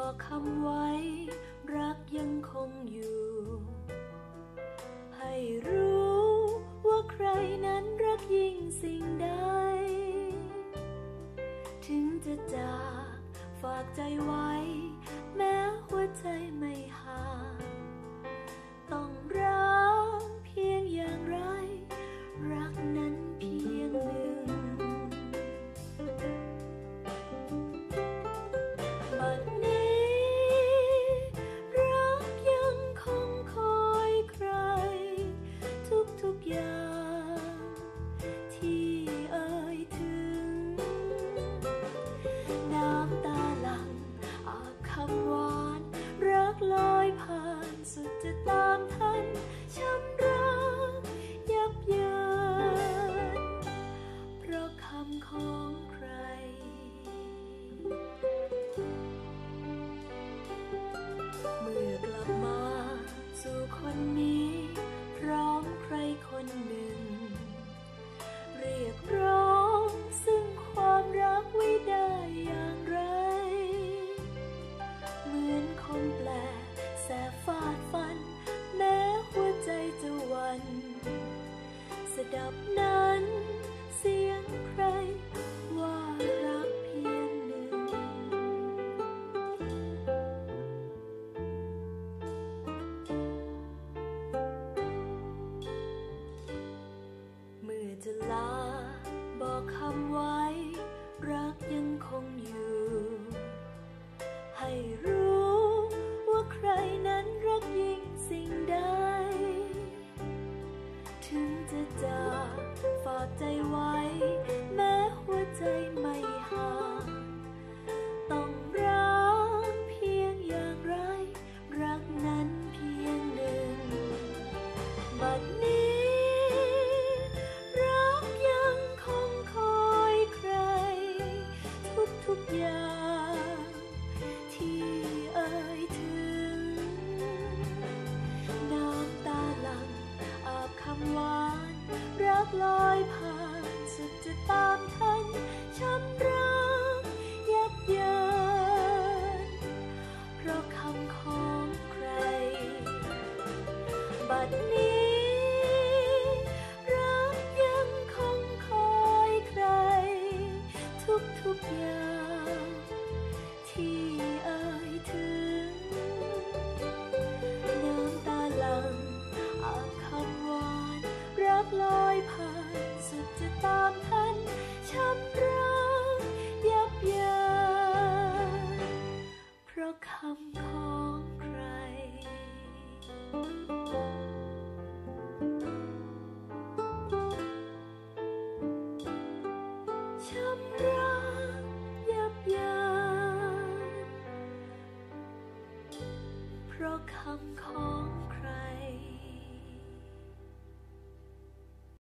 บอกคำไว้รักยังคงอยู่ให้รู้ว่าใครนั้นรักยิ่งสิ่งใดถึงจะจากฝากใจไว้แม้หัวใจไม่ห่างต้องรักเพียงอย่างไรรักนั้นเพียงหนึ่งบัดนี้รักยังคงคอยใครทุกอย่างที่เอ่ยถึงน้ำตาหลั่งอาบคำหวานรักลอยผ่านสุดจะตามทันช้ำรักยับเยินเพราะคำของใครเมื่อกลับมาสู่คนนี้พร้อมใครคนหนึ่งเรียกร้องซึ่งความรักไว้ได้อย่างไรเหมือนคนแปลกแสบฟาดฟันแม้หัวใจจะหวั่นสดับนั้นเสียงใครว่ารักเพียงหนึ่งเมื่อจะลาบอกคำไว้รักยังคงอยู่ให้รู้ว่าใครนั้นรักยิ่งสิ่งใดถึงจะจากฝากใจไว้แม้หัวใจไม่ห่างต้องรักเพียงอย่างไรรักนั้นเพียงหนึ่งบัดนี้รักยังคงคอยใครทุกอย่างที่เอ่ยถึงน้ำตาหลั่งอาบคำหวานรักลอยผ่านสุดจะตามทันช้ำรักยับเยินเพราะคำของใครบัดนี้รักยังคงคอยใครทุกอย่างที่เอ่ยถึงน้ำตาหลั่งอาบคำหวานรักลอยผ่านสุดจะตามทันช้ำรักยับเยินเพราะคำของใครช้ำรักยับเยินเพราะคำของ